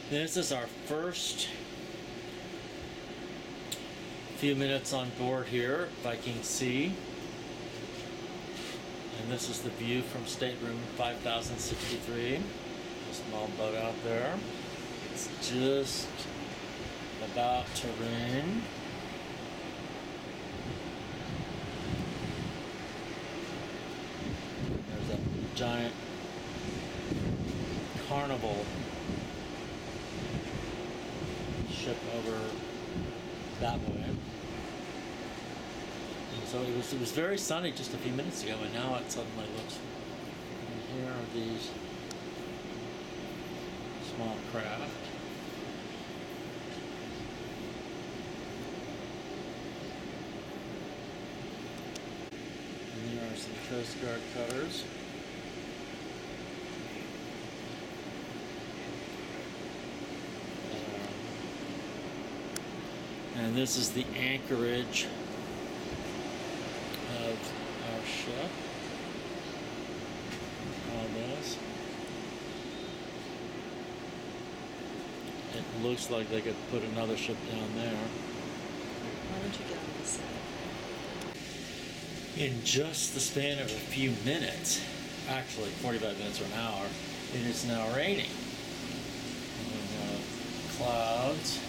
This is our first few minutes on board here, Viking Sea. And this is the view from stateroom 5063. A small boat out there. It's just about to rain. There's a giant Carnival ship over that way. And so it was very sunny just a few minutes ago, and now it suddenly looks. And here are these small craft. And there are some Coast Guard cutters. And this is the anchorage of our ship. All this. It looks like they could put another ship down there. Why don't you get on this side? In just the span of a few minutes, actually 45 minutes or an hour, it is now raining. And, clouds.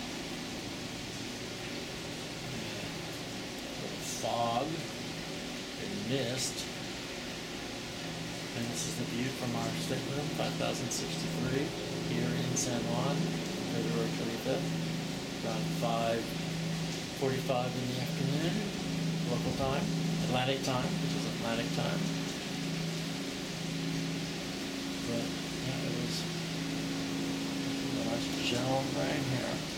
Fog and mist. And this is the view from our stateroom 5063 here in San Juan, February 25th, around 5:45 in the afternoon, local time, Atlantic time, which is Atlantic time. But yeah, it was a nice general rain here.